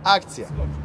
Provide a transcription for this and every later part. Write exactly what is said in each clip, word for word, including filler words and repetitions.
akcja.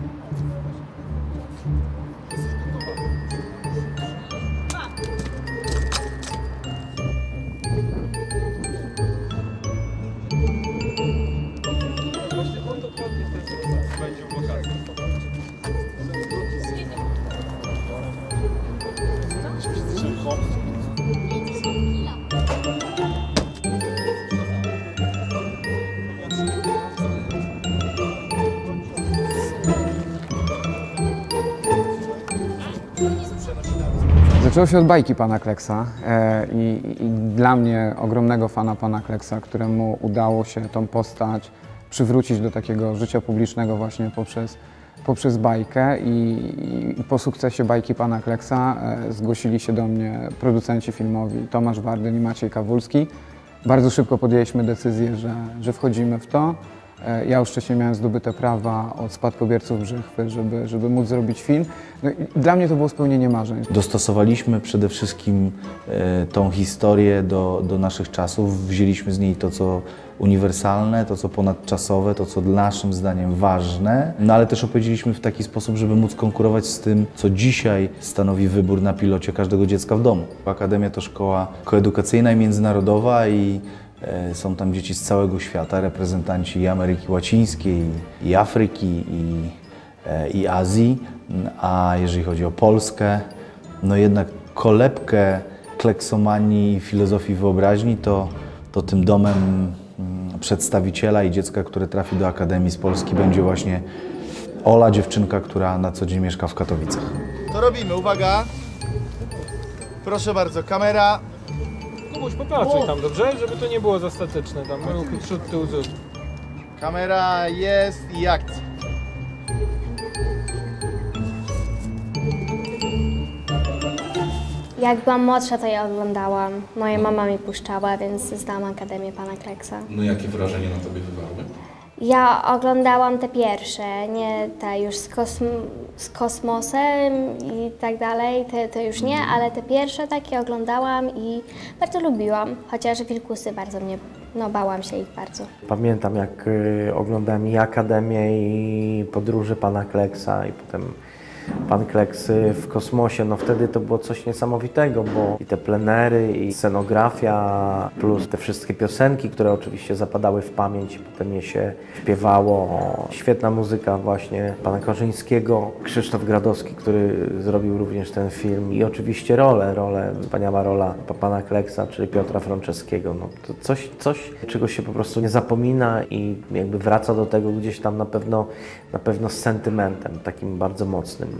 Zaczęło się od bajki pana Kleksa e, i, i dla mnie ogromnego fana pana Kleksa, któremu udało się tą postać przywrócić do takiego życia publicznego właśnie poprzez, poprzez bajkę i, i, i po sukcesie bajki pana Kleksa e, zgłosili się do mnie producenci filmowi Tomasz Wardyn i Maciej Kawulski. Bardzo szybko podjęliśmy decyzję, że, że wchodzimy w to. Ja już wcześniej miałem zdobyte prawa od spadkobierców Brzechwy, żeby, żeby móc zrobić film. No i dla mnie to było spełnienie marzeń. Dostosowaliśmy przede wszystkim e, tą historię do, do naszych czasów. Wzięliśmy z niej to, co uniwersalne, to, co ponadczasowe, to, co naszym zdaniem ważne, no ale też opowiedzieliśmy w taki sposób, żeby móc konkurować z tym, co dzisiaj stanowi wybór na pilocie każdego dziecka w domu. Akademia to szkoła koedukacyjna i międzynarodowa i są tam dzieci z całego świata, reprezentanci i Ameryki Łacińskiej, i Afryki, i, i Azji, a jeżeli chodzi o Polskę, no jednak kolebkę kleksomanii i filozofii wyobraźni, to, to tym domem przedstawiciela i dziecka, które trafi do Akademii z Polski, będzie właśnie Ola, dziewczynka, która na co dzień mieszka w Katowicach. To robimy, uwaga! Proszę bardzo, kamera. Kubuś, popracuj tam, dobrze? Żeby to nie było za statyczne, tam ruchy przód, tył, zysk. Kamera jest i akcja. Jak byłam młodsza, to ja oglądałam. Moja mama mi puszczała, więc znałam Akademię pana Kleksa. No jakie wrażenie na tobie wywarły? Ja oglądałam te pierwsze, nie te już z, kosm z kosmosem i tak dalej, te, te już nie, ale te pierwsze takie oglądałam i bardzo lubiłam, chociaż Wilkusy bardzo mnie, no bałam się ich bardzo. Pamiętam, jak y, oglądałem i Akademię, i Podróże pana Kleksa, i potem Pan Kleks w kosmosie, no wtedy to było coś niesamowitego, bo i te plenery, i scenografia, plus te wszystkie piosenki, które oczywiście zapadały w pamięć, potem je się śpiewało. Świetna muzyka właśnie pana Korzyńskiego, Krzysztof Gradowski, który zrobił również ten film, i oczywiście rolę, rolę, wspaniała rola pana Kleksa, czyli Piotra Franceskiego. No, to coś, coś, czego się po prostu nie zapomina i jakby wraca do tego gdzieś tam na pewno, na pewno z sentymentem, takim bardzo mocnym.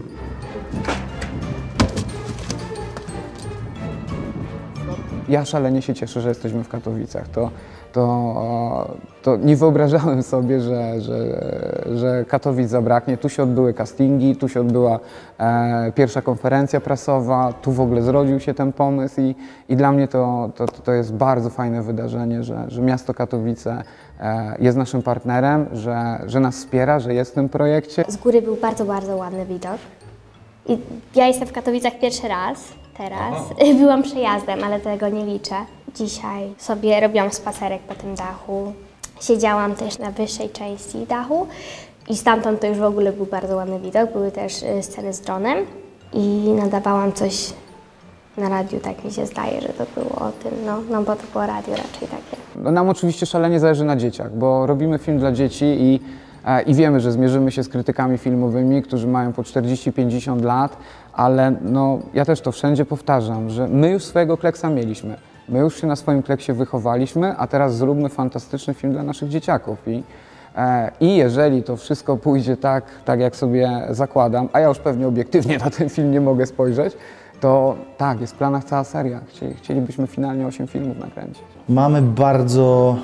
Ja szalenie się cieszę, że jesteśmy w Katowicach. To, to, to nie wyobrażałem sobie, że, że, że Katowic zabraknie. Tu się odbyły castingi, tu się odbyła e, pierwsza konferencja prasowa, tu w ogóle zrodził się ten pomysł i, i dla mnie to, to, to jest bardzo fajne wydarzenie, że, że miasto Katowice e, jest naszym partnerem, że, że nas wspiera, że jest w tym projekcie. Z góry był bardzo, bardzo ładny widok. I ja jestem w Katowicach pierwszy raz, teraz. Aha. Byłam przejazdem, ale tego nie liczę. Dzisiaj sobie robiłam spacerek po tym dachu. Siedziałam też na wyższej części dachu i stamtąd to już w ogóle był bardzo ładny widok. Były też sceny z dronem i nadawałam coś na radiu, tak mi się zdaje, że to było o tym, no, no bo to było radio raczej takie. No, nam oczywiście szalenie zależy na dzieciach, bo robimy film dla dzieci i I wiemy, że zmierzymy się z krytykami filmowymi, którzy mają po czterdzieści pięćdziesiąt lat, ale no, ja też to wszędzie powtarzam, że my już swojego Kleksa mieliśmy. My już się na swoim Kleksie wychowaliśmy, a teraz zróbmy fantastyczny film dla naszych dzieciaków. I, e, i jeżeli to wszystko pójdzie tak, tak, jak sobie zakładam, a ja już pewnie obiektywnie na ten film nie mogę spojrzeć, to tak, jest w planach cała seria. Chcieli, chcielibyśmy finalnie osiem filmów nakręcić. Mamy bardzo...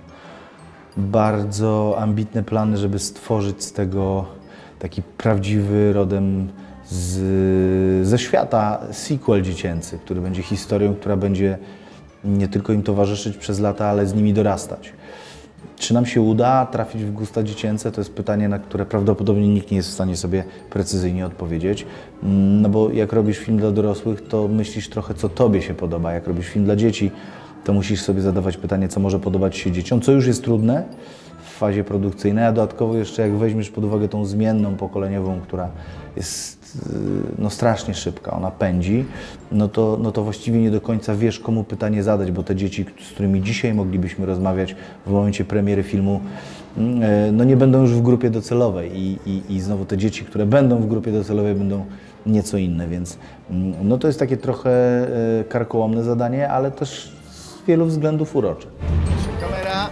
bardzo ambitne plany, żeby stworzyć z tego taki prawdziwy, rodem z, ze świata sequel dziecięcy, który będzie historią, która będzie nie tylko im towarzyszyć przez lata, ale z nimi dorastać. Czy nam się uda trafić w gusta dziecięce? To jest pytanie, na które prawdopodobnie nikt nie jest w stanie sobie precyzyjnie odpowiedzieć. No bo jak robisz film dla dorosłych, to myślisz trochę, co tobie się podoba. Jak robisz film dla dzieci, to musisz sobie zadawać pytanie, co może podobać się dzieciom, co już jest trudne w fazie produkcyjnej, a dodatkowo jeszcze jak weźmiesz pod uwagę tą zmienną pokoleniową, która jest no, strasznie szybka, ona pędzi, no to, no to właściwie nie do końca wiesz, komu pytanie zadać, bo te dzieci, z którymi dzisiaj moglibyśmy rozmawiać w momencie premiery filmu, no nie będą już w grupie docelowej i, i, i znowu te dzieci, które będą w grupie docelowej, będą nieco inne, więc no to jest takie trochę karkołomne zadanie, ale też z wielu względów urocze. Kamera.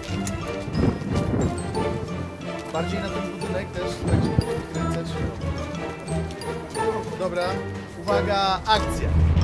Bardziej na ten budynek też, tak żeby kręcać. Dobra, uwaga, akcja.